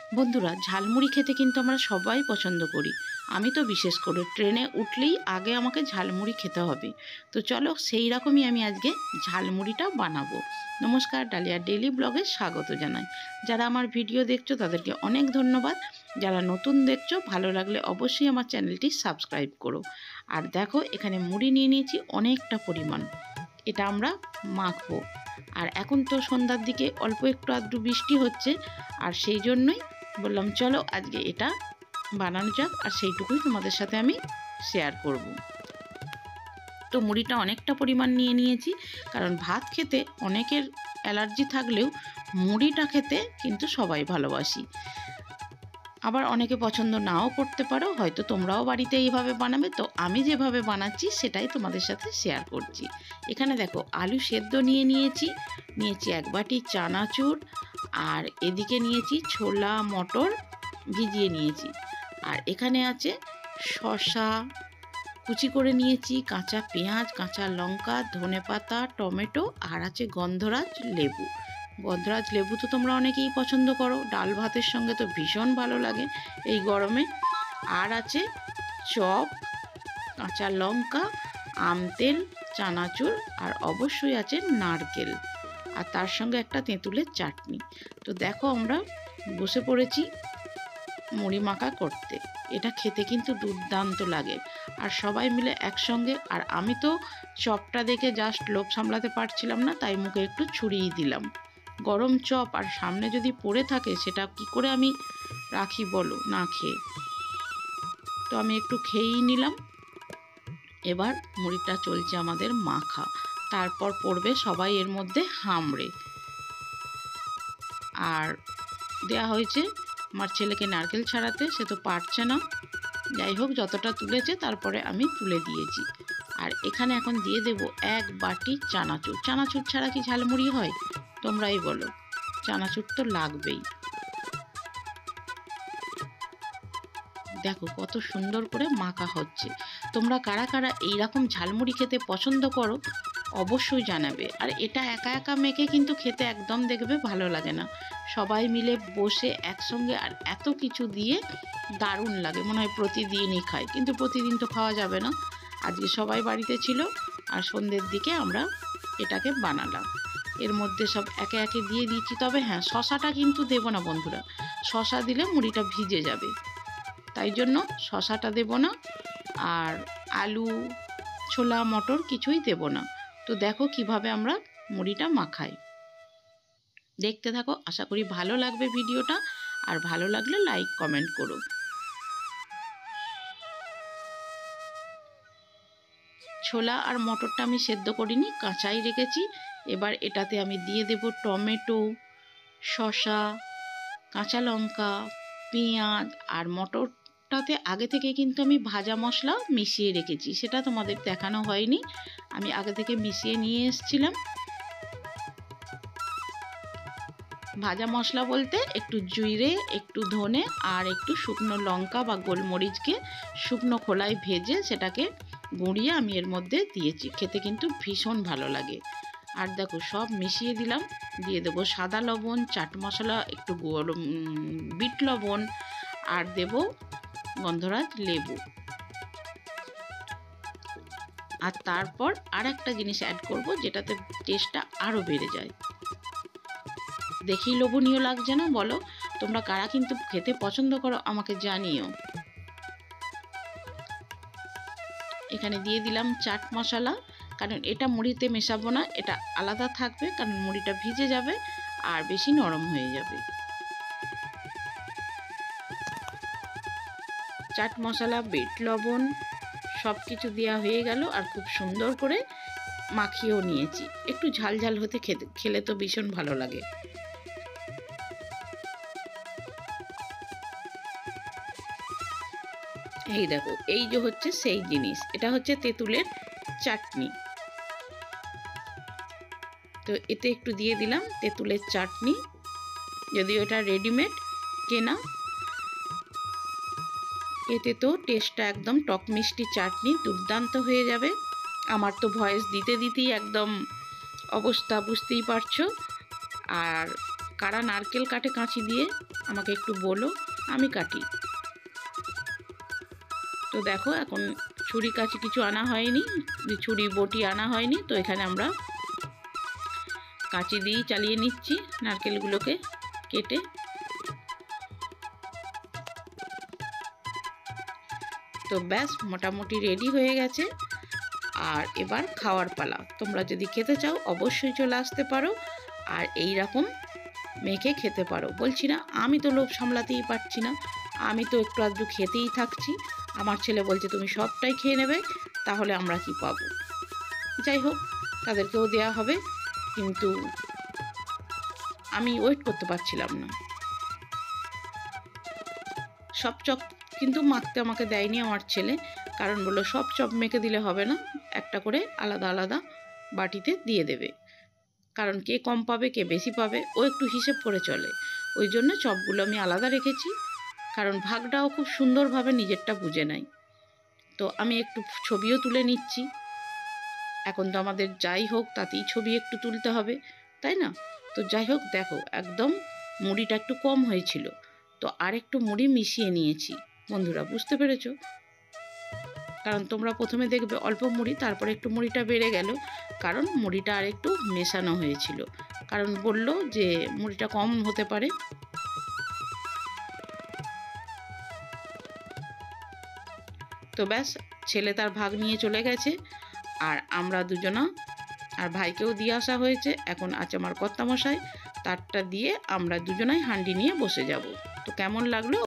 বন্ধুরা, ঝালমুড়ি খেতে কিন্তু আমরা সবাই পছন্দ করি। আমি তো বিশেষ করে ট্রেনে উঠলেই আগে আমাকে ঝালমুড়ি খেতে হবে। তো চলো সেই রকমই আমি আজকে ঝালমুড়িটা বানাবো। নমস্কার, ডালিয়া ডেইলি ব্লগে স্বাগত জানাই। যারা আমার ভিডিও দেখছো তাদেরকে অনেক ধন্যবাদ। যারা নতুন দেখছো, ভালো লাগলে অবশ্যই আমার চ্যানেলটি সাবস্ক্রাইব করো। আর দেখো, এখানে মুড়ি নিয়ে নিয়েছি অনেকটা পরিমাণ। এটা আমরা মাখবো। আর এখন তো সন্ধ্যার দিকে অল্প একটু আধটু বৃষ্টি হচ্ছে, আর সেই জন্যই বললাম চলো আজকে এটা বানানো যাক, আর সেইটুকুই তোমাদের সাথে আমি শেয়ার করব। তো মুড়িটা অনেকটা পরিমাণ নিয়ে নিয়েছি, কারণ ভাত খেতে অনেকের অ্যালার্জি থাকলেও মুড়িটা খেতে কিন্তু সবাই ভালোবাসি। আবার অনেকে পছন্দ নাও করতে পারো, হয়তো তোমরাও বাড়িতে এইভাবে বানাবে। তো আমি যেভাবে বানাচ্ছি সেটাই তোমাদের সাথে শেয়ার করছি। এখানে দেখো, আলু সেদ্ধ নিয়েছি এক বাটি চানাচুর, আর এদিকে নিয়েছি ছোলা মটর ভিজিয়ে নিয়েছি। আর এখানে আছে শসা কুচি করে নিয়েছি, কাঁচা পেঁয়াজ, কাঁচা লঙ্কা, ধনেপাতা, টমেটো, আর আছে গন্ধরাজ লেবু। গন্ধরাজ লেবু তো তোমরা অনেকেই পছন্দ করো, ডাল ভাতের সঙ্গে তো ভীষণ ভালো লাগে এই গরমে। আর আছে চপ, কাঁচা লঙ্কা, আম তেল, চানাচুর, আর অবশ্যই আছে নারকেল, আর তার সঙ্গে একটা তেঁতুলের চাটনি। তো দেখো, আমরা বসে পড়েছি মুড়ি মাখা করতে। এটা খেতে কিন্তু দুর্দান্ত লাগে, আর সবাই মিলে একসঙ্গে। আর আমি তো চপটা দেখে জাস্ট লোভ সামলাতে পারছিলাম না, তাই মুখে একটু ছুরিয়ে দিলাম। গরম চপ আর সামনে যদি পড়ে থাকে, সেটা কি করে আমি রাখি বলো না খেয়ে। তো আমি একটু খেয়েই নিলাম। এবার মুড়িটা চলছে আমাদের মাখা, তারপর পড়বে সবাই এর মধ্যে হামড়ে। আর দেয়া হয়েছে আমার ছেলেকে নারকেল ছাড়াতে, সে তো পারছে না। যাই হোক, যতটা তুলেছে তারপরে আমি তুলে দিয়েছি। আর এখানে এখন দিয়ে দেব এক বাটি চানাচুর। চানাচুর ছাড়া কি ঝালমুড়ি হয়? তোমরাই বলো, চানাচুর তো লাগবেই। দেখো কত সুন্দর করে মাখা হচ্ছে। তোমরা কারা কারা এইরকম ঝালমুড়ি খেতে পছন্দ করো অবশ্যই জানাবে। আর এটা একা একা মেখে কিন্তু খেতে একদম দেখবে ভালো লাগে না, সবাই মিলে বসে একসঙ্গে আর এত কিছু দিয়ে দারুণ লাগে, মনে হয় প্রতিদিনই খাই। কিন্তু প্রতিদিন তো খাওয়া যাবে না, আজকে সবাই বাড়িতে ছিল, আর সন্ধ্যের দিকে আমরা এটাকে বানালাম। এর মধ্যে সব একে একে দিয়ে দিচ্ছি। তবে হ্যাঁ, শশাটা কিন্তু দেবো না বন্ধুরা, শশা দিলে মুড়িটা ভিজে যাবে, তাই জন্য শশাটা দেব না। আর আলু, ছোলা মটর কিছুই দেব না। তো দেখো কিভাবে আমরা মুড়িটা মাখাই, দেখতে থাকো। আশা করি ভালো লাগবে ভিডিওটা, আর ভালো লাগলে লাইক কমেন্ট করো। ছোলা আর মটরটা আমি সেদ্ধ করিনি, কাঁচাই রেখেছি। এবার এটাতে আমি দিয়ে দেব টমেটো, শসা, কাঁচা লঙ্কা, পেঁয়াজ। আর মটরটাতে আগে থেকে কিন্তু আমি ভাজা মশলা মিশিয়ে রেখেছি, সেটা তোমাদের দেখানো হয়নি, আমি আগে থেকে মিশিয়ে নিয়ে এসেছিলাম। ভাজা মশলা বলতে একটু জিরে, একটু ধনে, আর একটু শুকনো লঙ্কা বা গোলমরিচকে শুকনো খোলায় ভেজে সেটাকে গুঁড়িয়ে আমি এর মধ্যে দিয়েছি। খেতে কিন্তু ভীষণ ভালো লাগে। আর দেখো, সব মিশিয়ে দিলাম। দিয়ে দেবো সাদা লবণ, চাট মশলা, একটু বিট লবণ, আর দেব গন্ধরাজ লেবু। আর তারপর আর একটা জিনিস অ্যাড করব, যেটাতে টেস্টটা আরও বেড়ে যায়। দেখেই লোভনীয় লাগছে না বলো? তোমরা কারা কিন্তু খেতে পছন্দ করো আমাকে জানিও। এখানে দিয়ে দিলাম চাট মশলা, কারণ এটা মুড়িতে মেশাবো না, এটা আলাদা থাকবে, কারণ মুড়িটা ভিজে যাবে আর বেশি নরম হয়ে যাবে। চাট মশলা, বিট লবণ সব কিছু দেওয়া হয়ে গেল, আর খুব সুন্দর করে মাখিয়েও নিয়েছি। একটু ঝাল ঝাল হতে খেলে তো ভীষণ ভালো লাগে। এই দেখো, এই যে হচ্ছে সেই জিনিস, এটা হচ্ছে তেঁতুলের চাটনি। তো এতে একটু দিয়ে দিলাম তেঁতুলের চাটনি, যদিও এটা রেডিমেড কেনা। এতে তো টেস্টটা একদম টক মিষ্টি চাটনি, দুর্দান্ত হয়ে যাবে। আমার তো ভয়েস দিতে দিতেই একদম অবস্থা বুঝতেই পারছো। আর কারা নারকেল কাটে কাঁচি দিয়ে আমাকে একটু বলো, আমি কাটি। তো দেখো এখন ছুরি কাঁচি কিছু আনা হয়নি, ছুরি বটি আনা হয়নি, তো এখানে আমরা কাঁচি দিয়েই চালিয়ে নিচ্ছি নারকেলগুলোকে কেটে। তো ব্যাস মোটামুটি রেডি হয়ে গেছে। আর এবার খাওয়ার পালা। তোমরা যদি খেতে চাও অবশ্যই চলে আসতে পারো আর এই রকম মেখে খেতে পারো। বলছি না আমি তো লোভ সামলাতেই পারছি না, আমি তো একটু আধটু খেতেই থাকছি। আমার ছেলে বলছে তুমি সবটাই খেয়ে নেবে, তাহলে আমরা কি পাবো। যাই হোক, তাদেরকেও দেয়া হবে, কিন্তু আমি ওয়েট করতে পারছিলাম না। সব চপ কিন্তু মাখতে আমাকে দেয়নি আমার ছেলে, কারণ বললো সব চপ মেখে দিলে হবে না, একটা করে আলাদা আলাদা বাটিতে দিয়ে দেবে, কারণ কে কম পাবে কে বেশি পাবে ও একটু হিসেব করে চলে। ওই জন্য চপগুলো আমি আলাদা রেখেছি, কারণ ভাগটাও খুব সুন্দরভাবে নিজেরটা বুঝে নেয়। তো আমি একটু ছবিও তুলে নিচ্ছি। এখন তো আমাদের যাই হোক তাতেই ছবি একটু তুলতে হবে, তাই না? তো যাই হোক, দেখো একদম মুড়িটা একটু কম হয়েছিল, তো আর একটু মুড়ি মিশিয়ে নিয়েছি। বন্ধুরা বুঝতে পেরেছো? কারণ তোমরা প্রথমে দেখবে অল্প মুড়ি, তারপরে একটু মুড়িটা বেড়ে গেল, কারণ মুড়িটা আর একটু মেশানো হয়েছিল, কারণ বললো যে মুড়িটা কম হতে পারে। তো ব্যাস, ছেলে তার ভাগ নিয়ে চলে গেছে, আর আমরা দুজনা, আর ভাইকেও দিয়ে আসা হয়েছে। এখন আছে আমার কর্তামশাই, তারটা দিয়ে আমরা দুজনাই হান্ডি নিয়ে বসে যাব। তো কেমন লাগলো